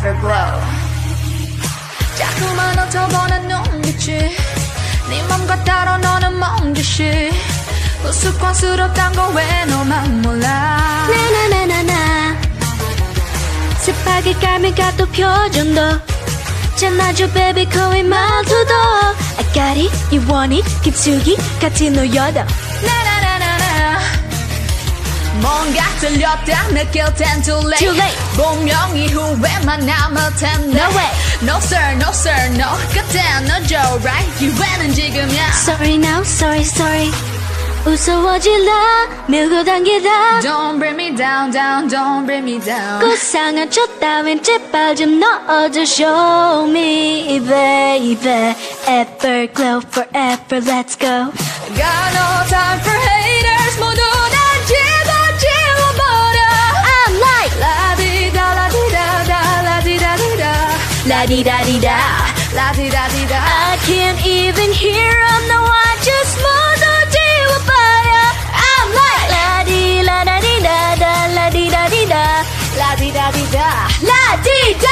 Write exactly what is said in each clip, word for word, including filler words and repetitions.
everglow. 자꾸만 훑어보는 눈빛이 네 맘과 따로 너는 먼 듯이 우스꽝스럽단 걸 왜 너만 몰라. 나나나나나 습하게 깔미가 또 표정도 잘나줘 baby 거의 말투도 I got it, you want it, 깊숙이 같이 놓여도 나나나나나 뭔가 들렸다 느낄 땐 too late, too late. 분명히 후회만 남을 텐데 No way. No sir, no sir, no 그땐 너죠 right 기회는 지금이야. Sorry now, sorry, sorry 무서워질라 밀고 당기다 Don't bring me down, down, don't bring me down. 고상한 첫 따윈 제발 좀 넣어줘. Show me baby everglow forever let's go. Got no time for haters 모두 다 집어지워버려. I'm like 라디다 라디다다 라디다디다 라디다디다 라디다디다 I can't even hear them no I just 모두 지워버려. I'm like 라디 라다디다다 라디다디다 라디다디다 라디다.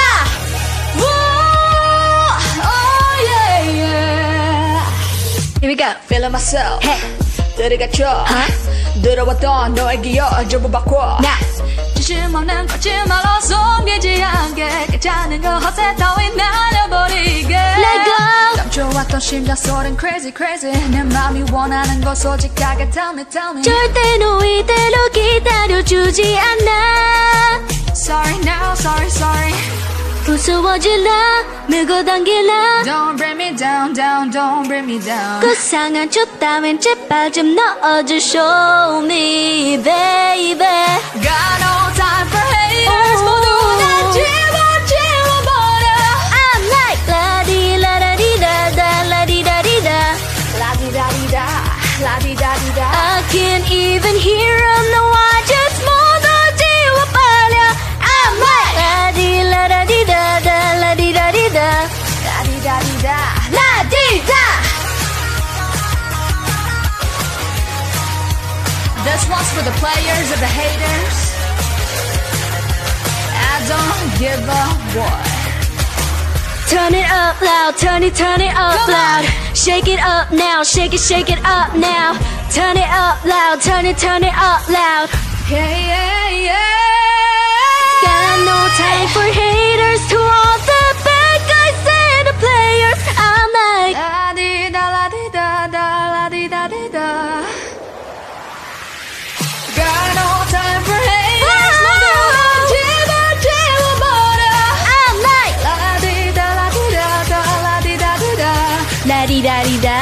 Whoa, oh yeah yeah. Here we go. Feeling myself. Hey. 들이갇혀 들어왔던 너의 기억 전부 바꿔. Now. 진심 없는 거짓말로 숨기지 않게 괜찮은 거 헛새 따윈 날려버리게. Let go. 감춰왔던 심장 소린 crazy crazy 내 맘이 원하는 거 솔직하게 tell me tell me. 절대 너 이대로 기다려주지 않아. Sorry now sorry sorry 무서워질라 밀고 당길라 Don't bring me down down don't bring me down. 고상한 첫 따윈 제발 좀 넣어줘. Show me baby Got no time for haters 모두 다 집어지워버려. I'm like 라디 라라디다다 라디다디다 라디다디다 라디다디다 I can't even hear them no I just 모두 지워버려. I'm like 라디 라라디다다 라디다디다 라디다디다 라디다. This one's for the players and the haters. I don't give a what. Turn it up loud, turn it, turn it up loud. Shake it up now, shake it, shake it up now. Turn it up loud, turn it, turn it up loud. Yeah, yeah, yeah. Got no time for haters. To all the bad guys and the players, I'm like La di da la di da da la di da di da. Got no time for haters. 모두 다 집어지워버려. I'm like La di da la di da da la di da di da. 라디다리다